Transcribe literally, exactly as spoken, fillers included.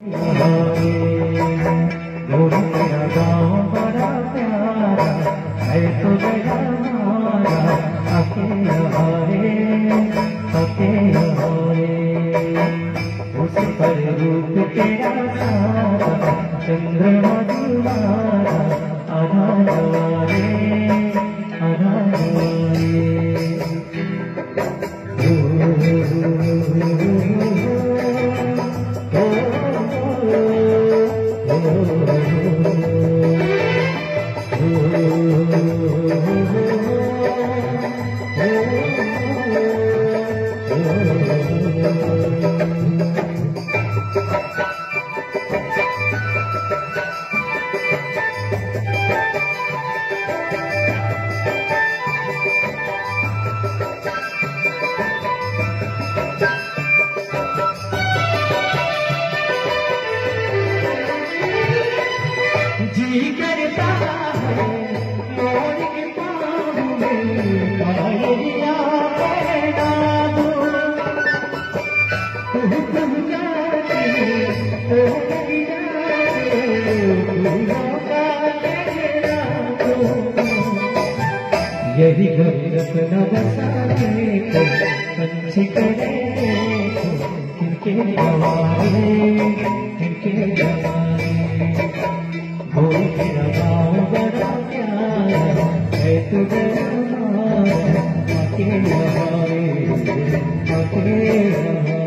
गोरी तेरा गाँव बड़ा प्यारा है तो गया हमारा अकेला हारे अकेला हारे उस पर रूप तेरा सारा चंद्रमा तुम्हारा आधा जवारे आधा जवारे जी करता है मोर के पाँव में पायलिया पहना दो तुम तुम जाते हो फूलों का लहरा दो यही घर अपना बसाने को पंछी करे इनके गवारे इनके गवारे तेरा गाँव बड़ा प्यारा है तुझे हमारा अकेला हारे अकेला